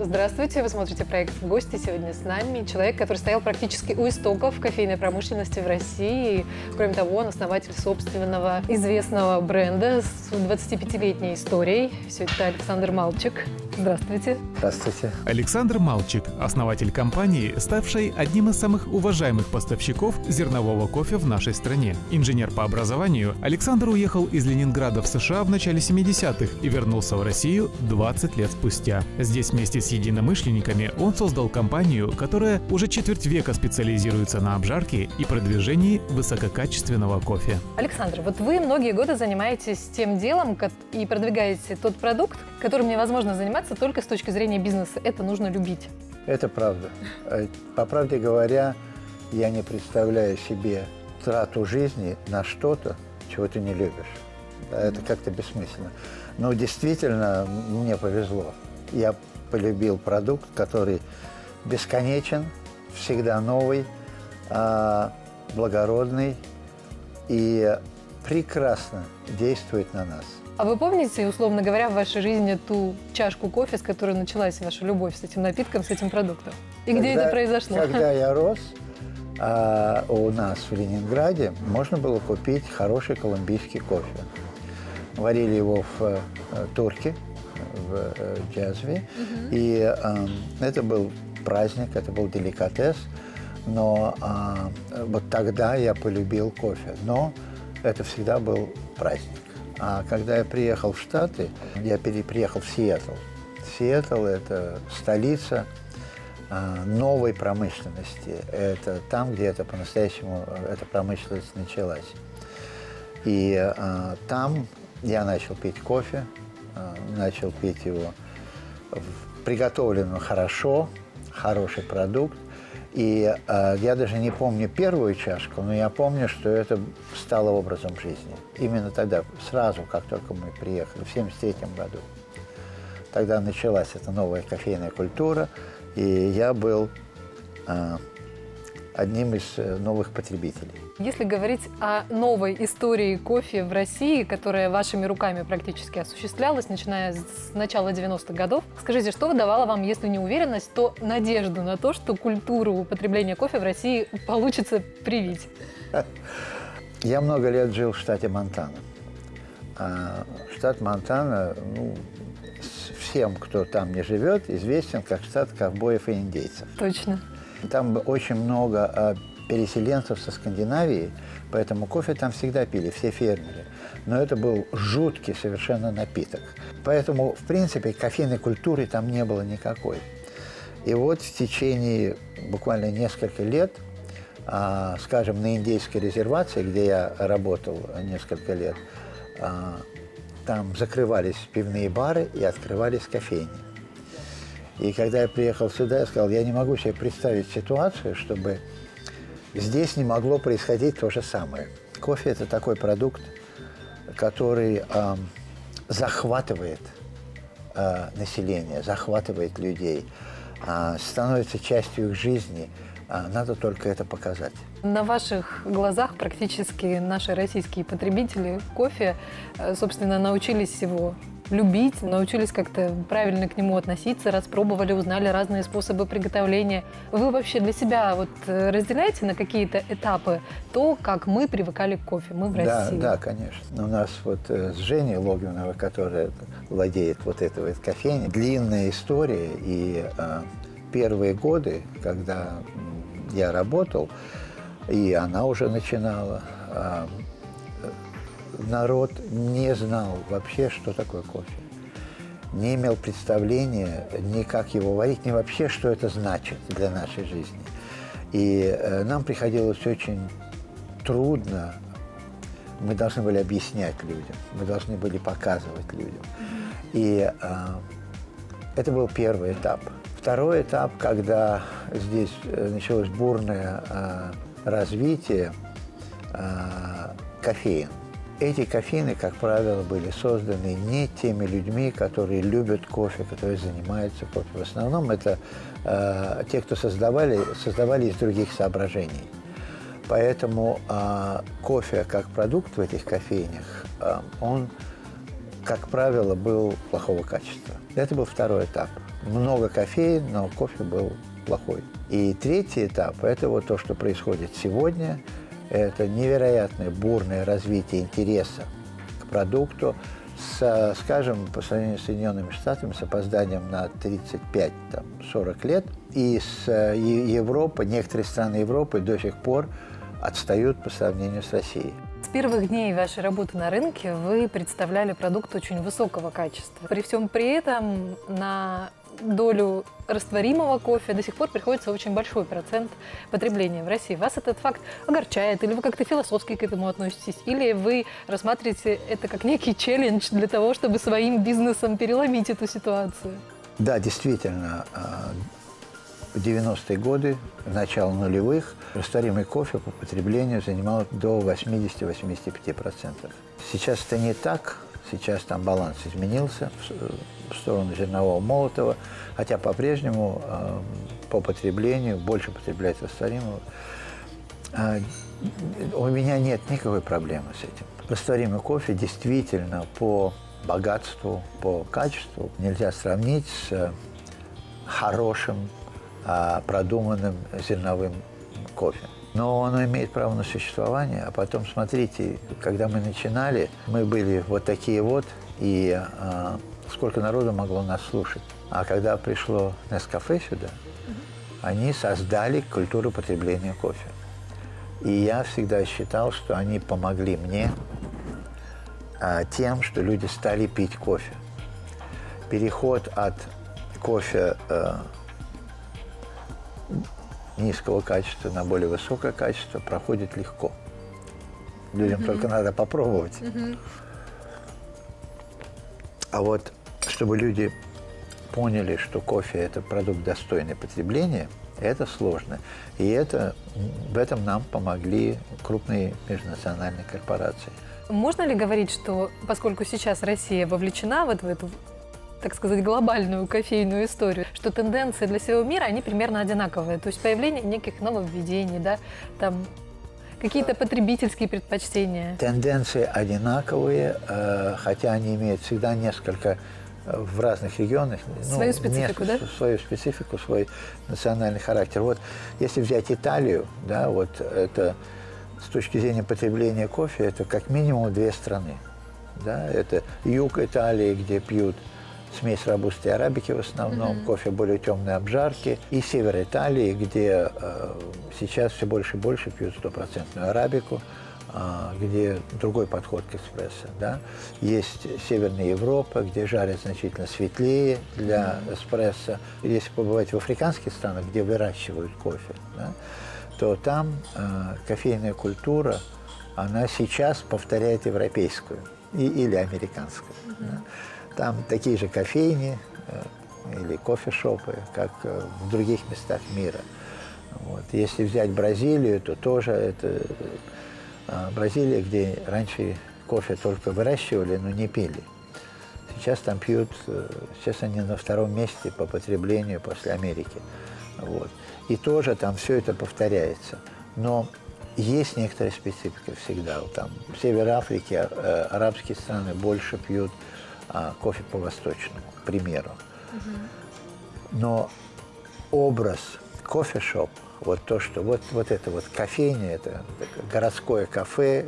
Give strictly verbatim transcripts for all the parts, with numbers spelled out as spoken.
Здравствуйте, вы смотрите проект «Гости». Сегодня с нами человек, который стоял практически у истоков кофейной промышленности в России. Кроме того, он основатель собственного известного бренда с двадцатипятилетней историей. Все это Александр Малчик. Здравствуйте. Здравствуйте. Александр Малчик – основатель компании, ставшей одним из самых уважаемых поставщиков зернового кофе в нашей стране. Инженер по образованию, Александр уехал из Ленинграда в США в начале семидесятых и вернулся в Россию двадцать лет спустя. Здесь вместе с единомышленниками он создал компанию, которая уже четверть века специализируется на обжарке и продвижении высококачественного кофе. Александр, вот вы многие годы занимаетесь тем делом и продвигаете тот продукт, которым невозможно заниматься только с точки зрения бизнеса. Это нужно любить. Это правда. По правде говоря, я не представляю себе трату жизни на что-то, чего ты не любишь. Это как-то бессмысленно. Но действительно, мне повезло. Я полюбил продукт, который бесконечен, всегда новый, благородный и прекрасно действует на нас. А вы помните, условно говоря, в вашей жизни ту чашку кофе, с которой началась ваша любовь с этим напитком, с этим продуктом? И когда, где это произошло? Когда я рос, а, у нас в Ленинграде можно было купить хороший колумбийский кофе. Варили его в э, турке, в э, Джазве. Угу. И э, это был праздник, это был деликатес. Но э, вот тогда я полюбил кофе. Но это всегда был праздник. А когда я приехал в Штаты, я переехал в Сиэтл. Сиэтл – это столица а, новой промышленности. Это там, где это по-настоящему, эта промышленность началась. И а, там я начал пить кофе, а, начал пить его приготовленный хорошо, хороший продукт. И э, я даже не помню первую чашку, но я помню, что это стало образом жизни. Именно тогда, сразу, как только мы приехали, в семьдесят третьем году. Тогда началась эта новая кофейная культура, и я был э, одним из новых потребителей. Если говорить о новой истории кофе в России, которая вашими руками практически осуществлялась, начиная с начала девяностых годов, скажите, что выдавало вам, если не уверенность, то надежду на то, что культуру употребления кофе в России получится привить? Я много лет жил в штате Монтана. А штат Монтана, ну, всем, кто там не живет, известен как штат ковбоев и индейцев. Точно. Там очень много переселенцев со Скандинавии, поэтому кофе там всегда пили, все фермеры. Но это был жуткий совершенно напиток. Поэтому, в принципе, кофейной культуры там не было никакой. И вот в течение буквально нескольких лет, а, скажем, на индейской резервации, где я работал несколько лет, а, там закрывались пивные бары и открывались кофейни. И когда я приехал сюда, я сказал, я не могу себе представить ситуацию, чтобы здесь не могло происходить то же самое. Кофе – это такой продукт, который э, захватывает э, население, захватывает людей, э, становится частью их жизни. Э, надо только это показать. На ваших глазах практически наши российские потребители кофе, собственно, научились его любить, научились как-то правильно к нему относиться, распробовали, узнали разные способы приготовления. Вы вообще для себя вот разделяете на какие-то этапы то, как мы привыкали к кофе, мы в России? Да, да, конечно. У нас вот с Женей Логвиновой, которая владеет вот этой вот кофейней, длинная история. И э, первые годы, когда я работал, и она уже начинала, э, народ не знал вообще, что такое кофе. Не имел представления ни как его варить, ни вообще, что это значит для нашей жизни. И э, нам приходилось очень трудно. Мы должны были объяснять людям, мы должны были показывать людям. И э, это был первый этап. Второй этап, когда здесь началось бурное э, развитие э, кофеин. Эти кофейны, как правило, были созданы не теми людьми, которые любят кофе, которые занимаются кофе. В основном это э, те, кто создавали, создавали из других соображений. Поэтому э, кофе как продукт в этих кофейнях, э, он, как правило, был плохого качества. Это был второй этап. много кофеин, но кофе был плохой. И третий этап – это вот то, что происходит сегодня. Это невероятное бурное развитие интереса к продукту, с, скажем, по сравнению с Соединенными Штатами, с опозданием на тридцать пять — сорок лет. И с Европы, некоторые страны Европы до сих пор отстают по сравнению с Россией. С первых дней вашей работы на рынке вы представляли продукт очень высокого качества. При всем при этом на долю растворимого кофе до сих пор приходится очень большой процент потребления в России. Вас этот факт огорчает? Или вы как-то философски к этому относитесь? Или вы рассматриваете это как некий челлендж для того, чтобы своим бизнесом переломить эту ситуацию? Да, действительно, в девяностые годы, в начало нулевых, растворимый кофе по потреблению занимал до восьмидесяти — восьмидесяти пяти процентов. Сейчас это не так. Сейчас там баланс изменился в сторону зернового молотого, хотя по-прежнему э, по потреблению больше потребляют растворимого. Э, у меня нет никакой проблемы с этим. Растворимый кофе действительно по богатству, по качеству нельзя сравнить с хорошим, э, продуманным зерновым кофе. Но оно имеет право на существование. А потом, смотрите, когда мы начинали, мы были вот такие вот, и а, сколько народу могло нас слушать. А когда пришло Нескафе сюда, mm-hmm. они создали культуру потребления кофе. И я всегда считал, что они помогли мне а, тем, что люди стали пить кофе. Переход от кофе а, низкого качества на более высокое качество проходит легко. Людям mm-hmm. только надо попробовать. Mm-hmm. А вот чтобы люди поняли, что кофе – это продукт достойный потребления, это сложно. И это, в этом нам помогли крупные межнациональные корпорации. Можно ли говорить, что поскольку сейчас Россия вовлечена вот в эту, так сказать, глобальную кофейную историю, что тенденции для всего мира, они примерно одинаковые. То есть появление неких нововведений, да, там какие-то потребительские предпочтения. Тенденции одинаковые, хотя они имеют всегда несколько в разных регионах. Свою ну, специфику, да? Свою специфику, свой национальный характер. Вот если взять Италию, да, вот это с точки зрения потребления кофе, это как минимум две страны. Да? Это юг Италии, где пьют смесь робусты и арабики в основном, mm-hmm. кофе более темной обжарки, и север Италии, где э, сейчас все больше и больше пьют стопроцентную арабику, э, где другой подход к эспрессо. Да? Есть Северная Европа, где жарят значительно светлее для mm-hmm. эспрессо. Если побывать в африканских странах, где выращивают кофе, да, то там э, кофейная культура, она сейчас повторяет европейскую и, или американскую. Mm-hmm. Да? Там такие же кофейни э, или кофешопы, как э, в других местах мира. Вот. Если взять Бразилию, то тоже это э, Бразилия, где раньше кофе только выращивали, но не пили. Сейчас там пьют, э, сейчас они на втором месте по потреблению после Америки. Вот. И тоже там все это повторяется. Но есть некоторая специфика всегда. Там в Севере Африки э, арабские страны больше пьют а, кофе по-восточному, к примеру. Mm-hmm. Но образ кофешоп, вот то, что вот, вот это вот кофейня, это городское кафе,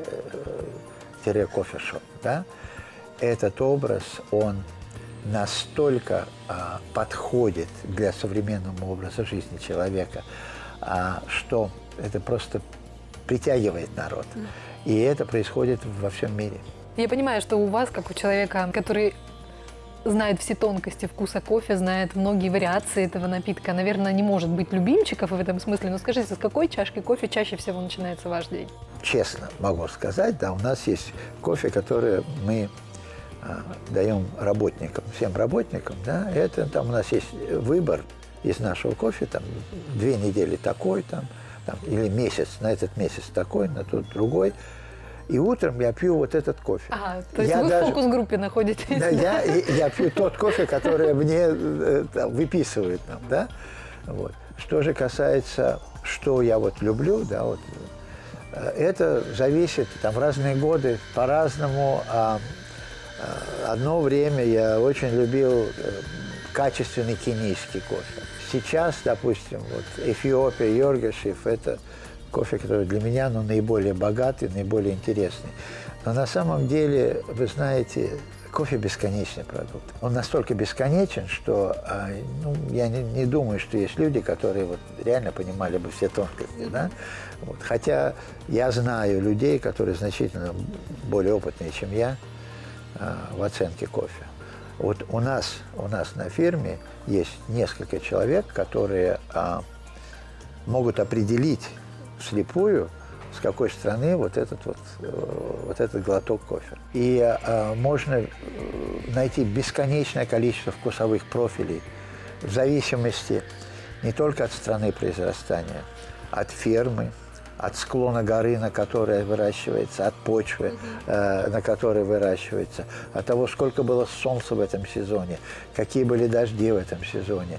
э, кофешоп, да, этот образ, он настолько а, подходит для современного образа жизни человека, а, что это просто притягивает народ. Mm. И это происходит во всем мире. Я понимаю, что у вас, как у человека, который знает все тонкости вкуса кофе, знает многие вариации этого напитка, наверное, не может быть любимчиков в этом смысле. Но скажите, с какой чашкой кофе чаще всего начинается ваш день? Честно могу сказать, да, у нас есть кофе, который мы а, даем работникам, всем работникам, да, это там у нас есть выбор из нашего кофе, там две недели такой, там, там или месяц, на этот месяц такой, на тот другой. И утром я пью вот этот кофе. Ага, то есть я вы даже, в фокус-группе находитесь? Да, я, я пью тот кофе, который мне там, выписывают нам, да. Вот. Что же касается, что я вот люблю, да, вот, это зависит, там, в разные годы по-разному. А, одно время я очень любил качественный кенийский кофе. Сейчас, допустим, вот Эфиопия, Йоргашев – это кофе, который для меня ну, наиболее богатый, наиболее интересный. Но на самом деле, вы знаете, кофе – бесконечный продукт. Он настолько бесконечен, что ну, я не, не думаю, что есть люди, которые вот реально понимали бы все тонкости. Да? Вот. Хотя я знаю людей, которые значительно более опытные, чем я, в оценке кофе. Вот у нас, у нас на фирме есть несколько человек, которые а, могут определить вслепую, с какой страны вот этот, вот, вот этот глоток кофе. И а, можно найти бесконечное количество вкусовых профилей в зависимости не только от страны произрастания, от фермы, от склона горы, на которой выращивается, от почвы, mm-hmm. э, на которой выращивается, от того, сколько было солнца в этом сезоне, какие были дожди в этом сезоне.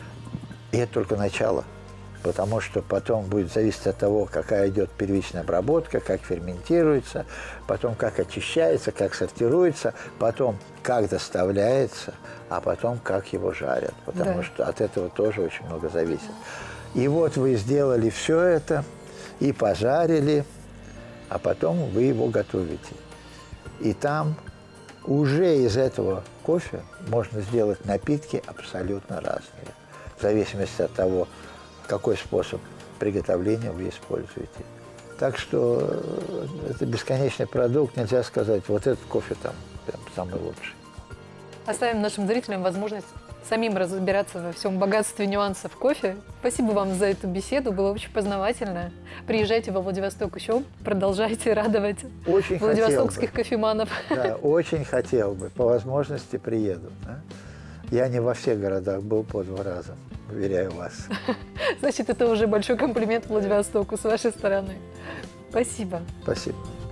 И это только начало, потому что потом будет зависеть от того, какая идет первичная обработка, как ферментируется, потом как очищается, как сортируется, потом как доставляется, а потом как его жарят, потому да. что от этого тоже очень много зависит. И вот вы сделали все это, и пожарили, а потом вы его готовите. И там уже из этого кофе можно сделать напитки абсолютно разные, в зависимости от того, какой способ приготовления вы используете. Так что это бесконечный продукт, нельзя сказать, вот этот кофе там прям самый лучший. Оставим нашим зрителям возможность самим разбираться во всем богатстве нюансов кофе. Спасибо вам за эту беседу, было очень познавательно. Приезжайте во Владивосток еще, продолжайте радовать очень владивостокских кофеманов. Да, очень хотел бы, по возможности приеду. Да? Я не во всех городах был по два раза, уверяю вас. Значит, это уже большой комплимент Владивостоку с вашей стороны. Спасибо. Спасибо.